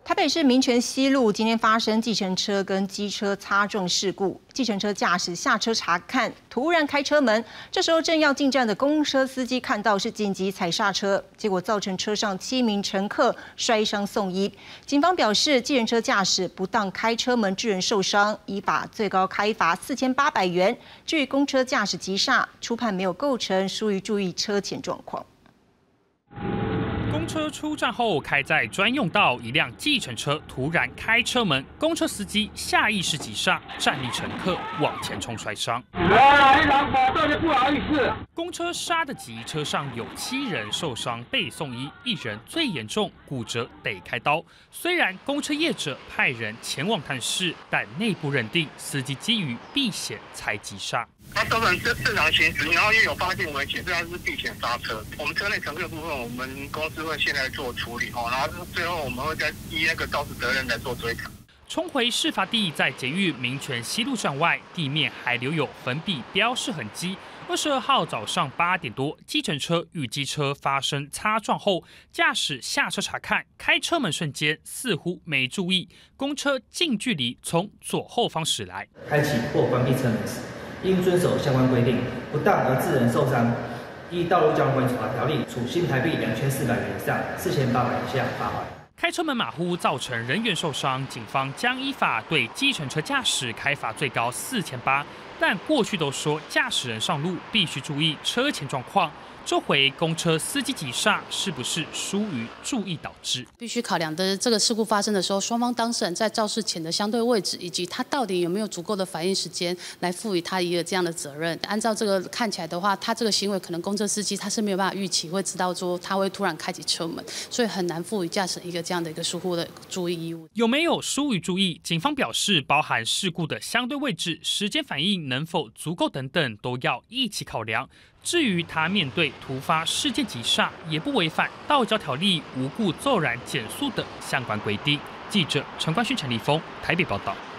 台北市民权西路今天发生计程车跟机车擦撞事故，计程车驾驶下车查看，突然开车门，这时候正要进站的公车司机看到是紧急踩刹车，结果造成车上7名乘客摔伤送医。警方表示，计程车驾驶不当开车门致人受伤，依法最高开罚4800元。至于公车驾驶急刹，初判没有构成疏于注意车前状况。 公车出站后开在专用道，一辆计程车突然开车门，公车司机下意识急刹，站立乘客往前冲摔伤。不好意思，公车刹得急，车上有7人受伤被送医，1人最严重，骨折得开刀。虽然公车业者派人前往探视，但内部认定司机基于避险才急刹。 他根本是正常行驶，然后又有发现危险，所以他是避险刹车。我们车内乘客的部分，我们公司会现在做处理然后最后我们会再依那个肇事责任来做追讨。 冲回事发地，在捷运民权西路站外，地面还留有粉笔标示痕迹。22号早上8点多，计程车与机车发生擦撞后，驾驶下车查看，开车门瞬间似乎没注意，公车近距离从左后方驶来， 开启或关闭车门时。 应遵守相关规定，不当而致人受伤，依《道路交通管理处罚条例》处新台币2400元以上4800元以下罚款。 开车门马虎造成人员受伤，警方将依法对计程车驾驶开罚最高4800，但过去都说驾驶人上路必须注意车前状况。 这回公车司机急刹是不是疏于注意导致？ 必须考量的这个事故发生的时候，双方当事人在肇事前的相对位置，以及他到底有没有足够的反应时间来赋予他一个这样的责任。按照这个看起来的话，他这个行为可能公车司机他是没有办法预期会知道说他会突然开启车门，所以很难赋予驾驶一个这样的一个疏忽的注意义务。 有没有疏于注意？警方表示，包含事故的相对位置、时间反应能否足够等等，都要一起考量。 至于他面对突发事件急刹，也不违反道交条例无故骤然减速的相关规定。记者陈冠勋、陈立峰台北报道。